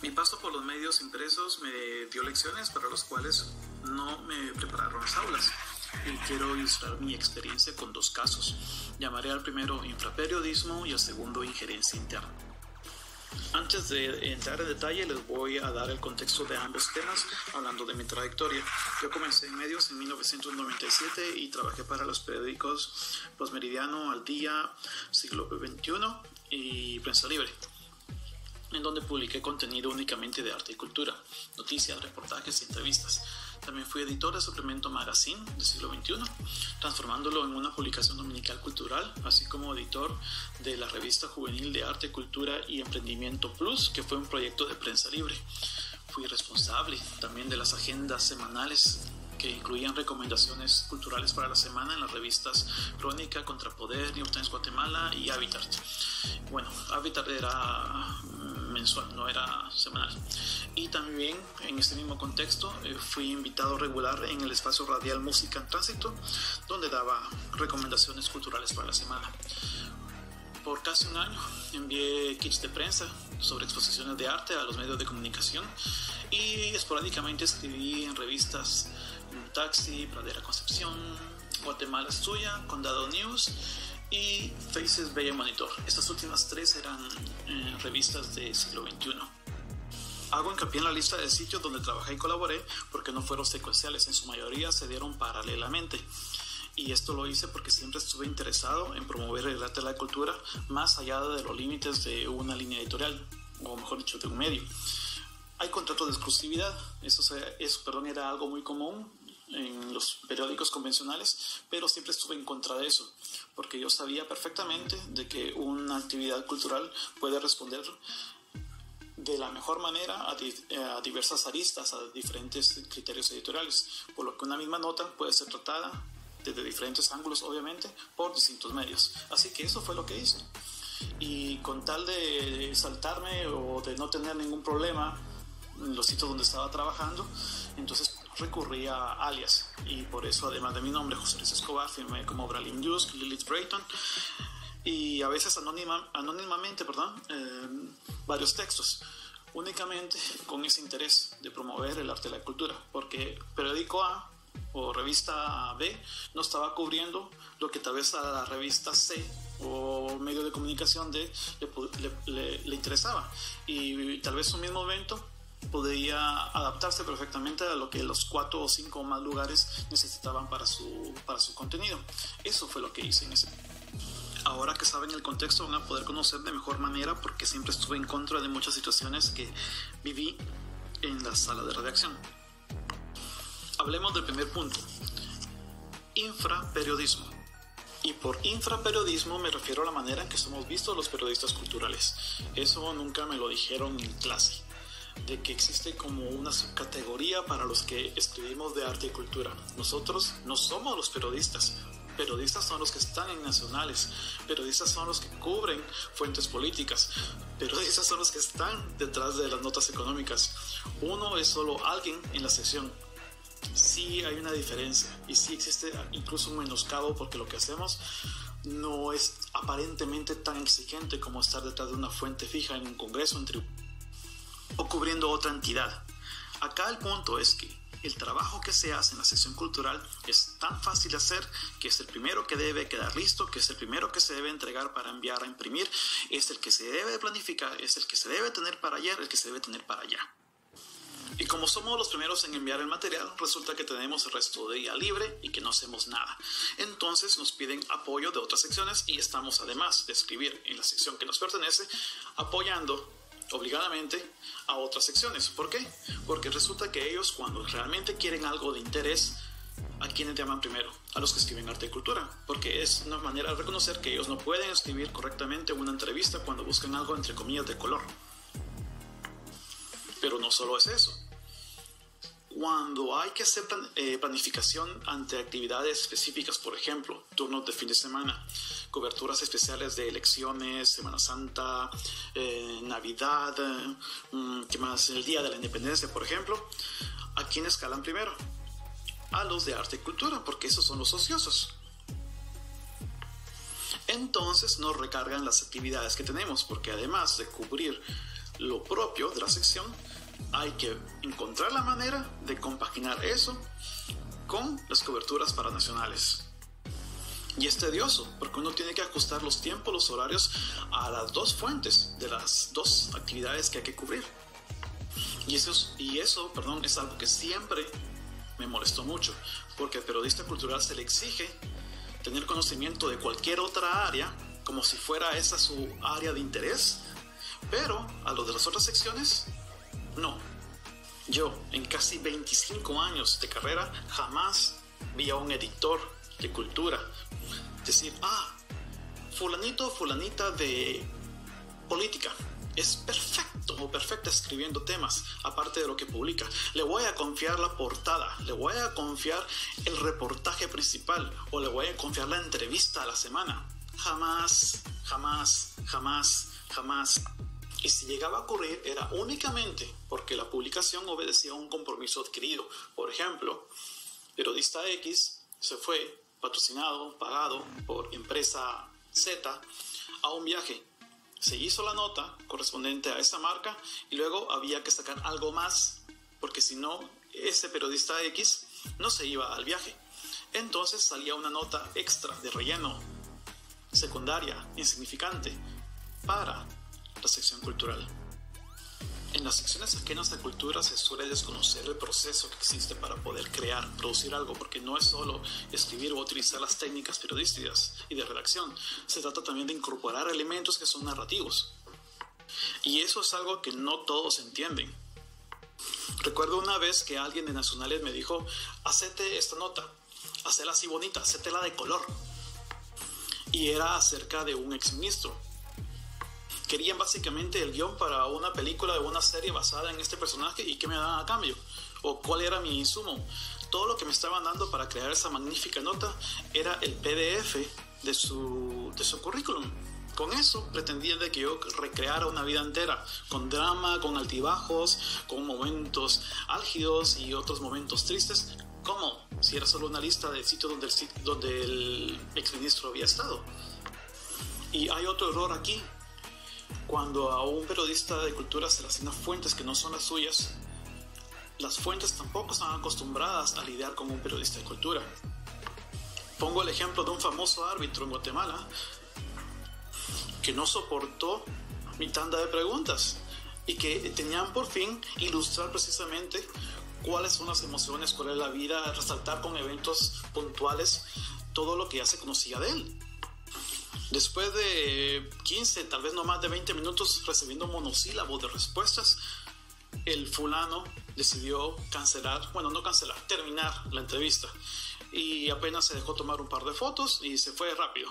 Mi paso por los medios impresos me dio lecciones para las cuales no me prepararon las aulas. Y quiero ilustrar mi experiencia con dos casos. Llamaré al primero infraperiodismo y al segundo injerencia interna. Antes de entrar en detalle, les voy a dar el contexto de ambos temas, hablando de mi trayectoria. Yo comencé en medios en 1997 y trabajé para los periódicos Postmeridiano, Al Día, Siglo XXI y Prensa Libre, en donde publiqué contenido únicamente de arte y cultura, noticias, reportajes y entrevistas. También fui editor de Suplemento Magazine de Siglo XXI, transformándolo en una publicación dominical cultural, así como editor de la revista juvenil de Arte, Cultura y Emprendimiento Plus, que fue un proyecto de Prensa Libre. Fui responsable también de las agendas semanales que incluían recomendaciones culturales para la semana en las revistas Crónica, Contrapoder, New Times Guatemala y Habitat. Bueno, Habitat era mensual, no era semanal. Y también en este mismo contexto fui invitado regular en el espacio radial Música en Tránsito, donde daba recomendaciones culturales para la semana. Por casi un año envié kits de prensa sobre exposiciones de arte a los medios de comunicación y esporádicamente escribí en revistas Taxi, Pradera Concepción, Guatemala es Tuya, Condado News y Faces Bella Monitor. Estas últimas tres eran revistas de Siglo XXI. Hago hincapié en la lista de sitios donde trabajé y colaboré porque no fueron secuenciales, en su mayoría se dieron paralelamente. Y esto lo hice porque siempre estuve interesado en promover el arte y la cultura más allá de los límites de una línea editorial, o mejor dicho, de un medio. Hay contratos de exclusividad, eso era algo muy común en los periódicos convencionales, pero siempre estuve en contra de eso, porque yo sabía perfectamente de que una actividad cultural puede responder de la mejor manera a diversas aristas, a diferentes criterios editoriales, por lo que una misma nota puede ser tratada desde diferentes ángulos, obviamente, por distintos medios. Así que eso fue lo que hice. Y con tal de saltarme o de no tener ningún problema en los sitios donde estaba trabajando, entonces recurrí a alias. Y por eso, además de mi nombre, José Luis Escobar, firmé como Bralin News, Lilith Brayton, y a veces anónimamente, varios textos, únicamente con ese interés de promover el arte y la cultura, porque periódico A o revista B no estaba cubriendo lo que tal vez a la revista C o medio de comunicación D le interesaba, y tal vez un mismo evento podría adaptarse perfectamente a lo que los 4 o 5 o más lugares necesitaban para su contenido. Eso fue lo que hice en ese. Ahora que saben el contexto van a poder conocer de mejor manera porque siempre estuve en contra de muchas situaciones que viví en la sala de redacción. Hablemos del primer punto, infraperiodismo. Y por infraperiodismo me refiero a la manera en que somos vistos los periodistas culturales. Eso nunca me lo dijeron en clase, de que existe como una subcategoría para los que escribimos de arte y cultura. Nosotros no somos los periodistas. Periodistas son los que están en nacionales, periodistas son los que cubren fuentes políticas, periodistas son los que están detrás de las notas económicas. Uno es solo alguien en la sección. Sí hay una diferencia y sí existe incluso un menoscabo porque lo que hacemos no es aparentemente tan exigente como estar detrás de una fuente fija en un congreso, en tribunal o cubriendo otra entidad. Acá el punto es que el trabajo que se hace en la sección cultural es tan fácil de hacer que es el primero que debe quedar listo, que es el primero que se debe entregar para enviar a imprimir, es el que se debe planificar, es el que se debe tener para ayer, el que se debe tener para allá. Y como somos los primeros en enviar el material, resulta que tenemos el resto de día libre y que no hacemos nada. Entonces nos piden apoyo de otras secciones y estamos, además de escribir en la sección que nos pertenece, apoyando obligadamente a otras secciones. ¿Por qué? Porque resulta que ellos, cuando realmente quieren algo de interés, ¿a quiénes llaman primero? A los que escriben arte y cultura, porque es una manera de reconocer que ellos no pueden escribir correctamente una entrevista cuando buscan algo entre comillas de color. Pero no solo es eso. Cuando hay que hacer planificación ante actividades específicas, por ejemplo, turnos de fin de semana, coberturas especiales de elecciones, Semana Santa, Navidad, ¿qué más? El Día de la Independencia, por ejemplo, ¿a quiénes escalan primero? A los de arte y cultura, porque esos son los ociosos. Entonces nos recargan las actividades que tenemos, porque además de cubrir lo propio de la sección, hay que encontrar la manera de compaginar eso con las coberturas paranacionales. Y es tedioso, porque uno tiene que ajustar los tiempos, los horarios a las dos fuentes de las dos actividades que hay que cubrir. Y eso es algo que siempre me molestó mucho, porque al periodista cultural se le exige tener conocimiento de cualquier otra área, como si fuera esa su área de interés, pero a los de las otras secciones, no. Yo, en casi 25 años de carrera, jamás vi a un editor de cultura decir, fulanito o fulanita de política es perfecto o perfecta escribiendo temas, aparte de lo que publica. Le voy a confiar la portada, le voy a confiar el reportaje principal, o le voy a confiar la entrevista a la semana. Jamás, jamás, jamás, jamás. Y si llegaba a ocurrir, era únicamente porque la publicación obedecía a un compromiso adquirido. Por ejemplo, periodista X se fue patrocinado, pagado por empresa Z a un viaje. Se hizo la nota correspondiente a esa marca y luego había que sacar algo más, porque si no, ese periodista X no se iba al viaje. Entonces salía una nota extra de relleno, secundaria, insignificante, para la sección cultural. En las secciones ajenas de cultura se suele desconocer el proceso que existe para poder crear, producir algo, porque no es solo escribir o utilizar las técnicas periodísticas y de redacción, se trata también de incorporar elementos que son narrativos. Y eso es algo que no todos entienden. Recuerdo una vez que alguien de Nacionales me dijo, hacete esta nota, hacela así bonita, hacétela de color. Y era acerca de un exministro. Querían básicamente el guión para una película de una serie basada en este personaje y qué me daban a cambio, o cuál era mi insumo. Todo lo que me estaban dando para crear esa magnífica nota era el PDF de su currículum. Con eso pretendían de que yo recreara una vida entera, con drama, con altibajos, con momentos álgidos y otros momentos tristes. ¿Cómo? Si era solo una lista de sitios donde el exministro había estado. Y hay otro error aquí. Cuando a un periodista de cultura se le asignan fuentes que no son las suyas, las fuentes tampoco están acostumbradas a lidiar con un periodista de cultura. Pongo el ejemplo de un famoso árbitro en Guatemala que no soportó mi tanda de preguntas y que tenían por fin ilustrar precisamente cuáles son las emociones, cuál es la vida, resaltar con eventos puntuales todo lo que ya se conocía de él. Después de 15, tal vez no más de 20 minutos recibiendo monosílabos de respuestas, el fulano decidió terminar la entrevista. Y apenas se dejó tomar un par de fotos y se fue rápido.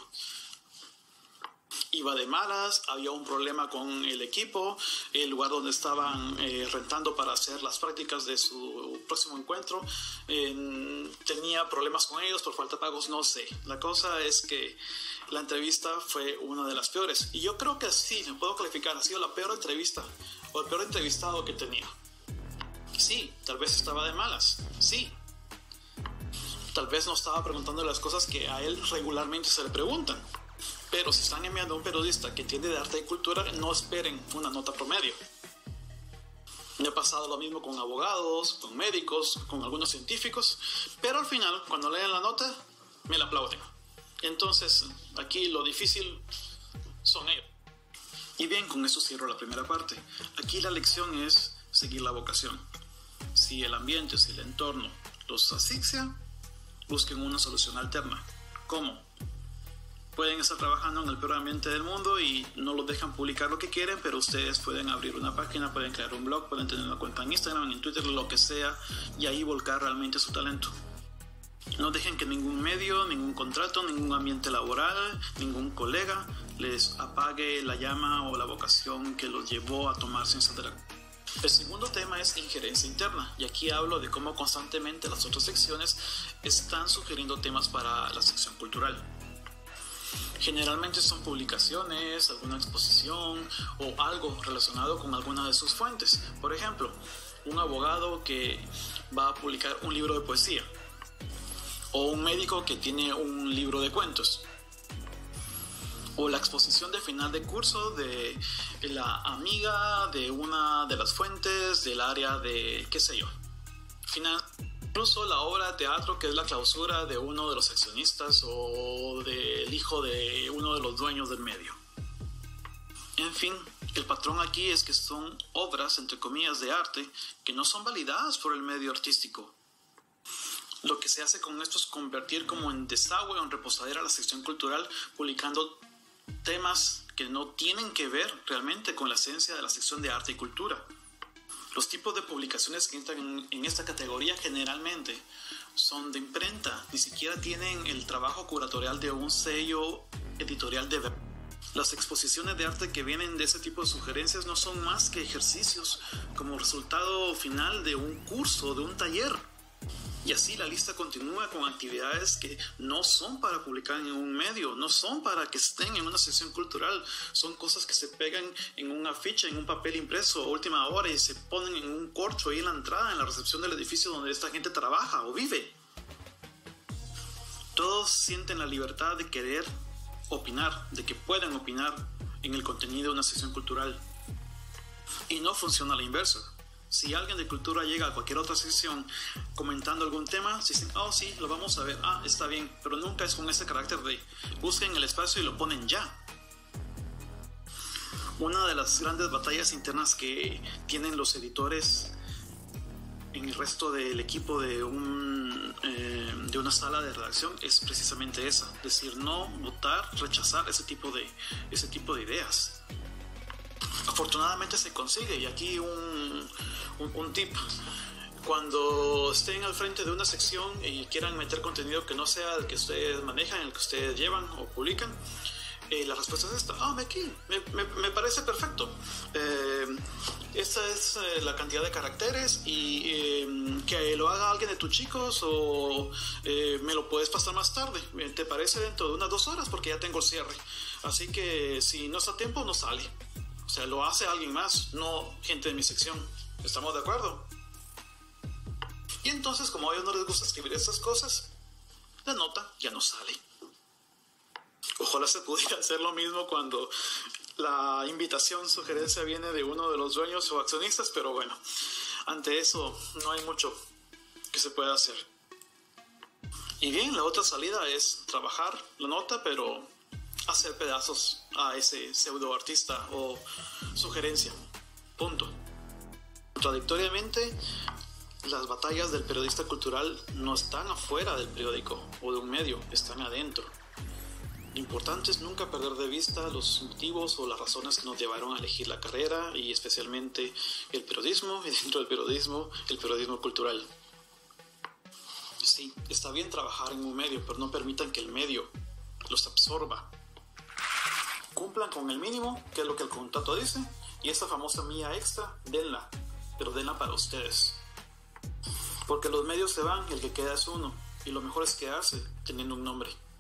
Iba de malas, había un problema con el equipo, el lugar donde estaban rentando para hacer las prácticas de su próximo encuentro, tenía problemas con ellos por falta de pagos, no sé. La cosa es que la entrevista fue una de las peores. Y yo creo que sí, me puedo calificar, ha sido la peor entrevista o el peor entrevistado que he tenido. Sí, tal vez estaba de malas, sí. Tal vez no estaba preguntando las cosas que a él regularmente se le preguntan. Pero si están enviando a un periodista que entiende de arte y cultura, no esperen una nota promedio. Me ha pasado lo mismo con abogados, con médicos, con algunos científicos, pero al final, cuando leen la nota, me la aplauden. Entonces, aquí lo difícil son ellos. Y bien, con eso cierro la primera parte. Aquí la lección es seguir la vocación. Si el ambiente, si el entorno los asfixia, busquen una solución alterna. ¿Cómo? Pueden estar trabajando en el peor ambiente del mundo y no los dejan publicar lo que quieren, pero ustedes pueden abrir una página, pueden crear un blog, pueden tener una cuenta en Instagram, en Twitter, lo que sea, y ahí volcar realmente su talento. No dejen que ningún medio, ningún contrato, ningún ambiente laboral, ningún colega les apague la llama o la vocación que los llevó a tomar ciencias de la... El segundo tema es injerencia interna, y aquí hablo de cómo constantemente las otras secciones están sugiriendo temas para la sección cultural. Generalmente son publicaciones, alguna exposición o algo relacionado con alguna de sus fuentes. Por ejemplo, un abogado que va a publicar un libro de poesía, o un médico que tiene un libro de cuentos, o la exposición de final de curso de la amiga de una de las fuentes del área de, qué sé yo, incluso la obra de teatro que es la clausura de uno de los accionistas o del hijo de uno de los dueños del medio. En fin, el patrón aquí es que son obras, entre comillas, de arte que no son validadas por el medio artístico. Lo que se hace con esto es convertir como en desagüe o en reposadera la sección cultural, publicando temas que no tienen que ver realmente con la esencia de la sección de arte y cultura. Los tipos de publicaciones que entran en esta categoría generalmente son de imprenta, ni siquiera tienen el trabajo curatorial de un sello editorial de verdad. Las exposiciones de arte que vienen de ese tipo de sugerencias no son más que ejercicios como resultado final de un curso, de un taller. Y así la lista continúa con actividades que no son para publicar en un medio, no son para que estén en una sección cultural, son cosas que se pegan en un afiche, en un papel impreso a última hora y se ponen en un corcho ahí en la entrada, en la recepción del edificio donde esta gente trabaja o vive. Todos sienten la libertad de querer opinar, de que puedan opinar en el contenido de una sección cultural. Y no funciona a la inversa. Si alguien de cultura llega a cualquier otra sección comentando algún tema, se dicen, oh sí, lo vamos a ver, está bien, pero nunca es con ese carácter de busquen el espacio y lo ponen ya. Una de las grandes batallas internas que tienen los editores en el resto del equipo de una sala de redacción es precisamente esa, es decir, no votar, rechazar ese tipo de ideas. Afortunadamente se consigue, y aquí un tip: cuando estén al frente de una sección y quieran meter contenido que no sea el que ustedes manejan, el que ustedes llevan o publican, la respuesta es esta: me parece perfecto, esta es la cantidad de caracteres y que lo haga alguien de tus chicos o me lo puedes pasar más tarde, ¿te parece? Dentro de unas 2 horas, porque ya tengo el cierre, así que si no está a tiempo no sale. O sea, lo hace alguien más, no gente de mi sección. ¿Estamos de acuerdo? Y entonces, como a ellos no les gusta escribir estas cosas, la nota ya no sale. Ojalá se pudiera hacer lo mismo cuando la invitación, sugerencia viene de uno de los dueños o accionistas, pero bueno, ante eso no hay mucho que se pueda hacer. Y bien, la otra salida es trabajar la nota, pero hacer pedazos a ese pseudo artista o sugerencia. Punto. Contradictoriamente, las batallas del periodista cultural no están afuera del periódico o de un medio, están adentro. Lo importante es nunca perder de vista los motivos o las razones que nos llevaron a elegir la carrera, y especialmente el periodismo, y dentro del periodismo, el periodismo cultural. Sí, está bien trabajar en un medio, pero no permitan que el medio los absorba. Cumplan con el mínimo, que es lo que el contrato dice, y esa famosa milla extra, denla, pero denla para ustedes. Porque los medios se van y el que queda es uno, y lo mejor es quedarse teniendo un nombre.